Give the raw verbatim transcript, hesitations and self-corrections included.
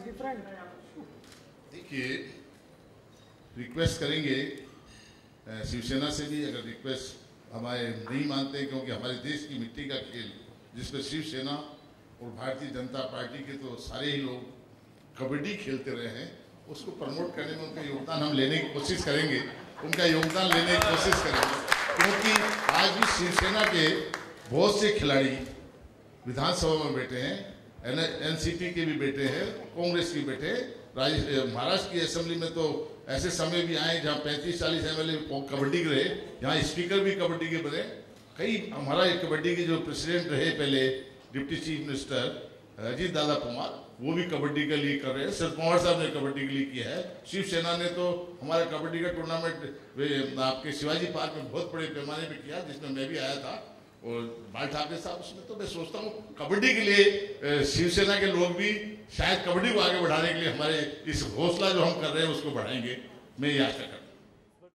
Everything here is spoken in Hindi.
different. देखिए, रिक्वेस्ट करेंगे शिवसेना से भी, अगर रिक्वेस्ट हमारे नहीं मानते, क्योंकि हमारे देश की मिट्टी का खेल जिसमें शिवसेना और भारतीय जनता पार्टी के तो सारे ही लोग कबड्डी खेलते रहे हैं, उसको प्रमोट करने में उनका योगदान हम लेने की कोशिश करेंगे, उनका योगदान लेने की कोशिश करेंगे, क्योंकि आज भी शिवसेना के बहुत से खिलाड़ी विधानसभा में बैठे हैं, एनसीपी के भी बैठे हैं, कांग्रेस के बैठे हैं, महाराष्ट्र की असेंबली में तो ऐसे समय भी आए जहां पैंतीस चालीस एमएलए कबड्डी के रहे, यहाँ स्पीकर भी कबड्डी के बने, कई हमारा कबड्डी के जो प्रेसिडेंट रहे पहले deputy chief minister Ajit Dada Pawar, वो भी कबड्डी के लिए कर रहे हैं, शरद पवार साहब ने कबड्डी के लिए किया है, शिवसेना ने तो हमारा कबड्डी का टूर्नामेंट आपके शिवाजी पार्क में बहुत बड़े पैमाने पे किया, जिसमें मैं भी आया था, और बाल ठाकरे साहब उसमें। तो मैं सोचता हूँ कबड्डी के लिए शिवसेना के लोग भी शायद कबड्डी को आगे बढ़ाने के लिए हमारे इस हौसला जो हम कर रहे हैं उसको बढ़ाएंगे, मैं ये आशा करता हूँ।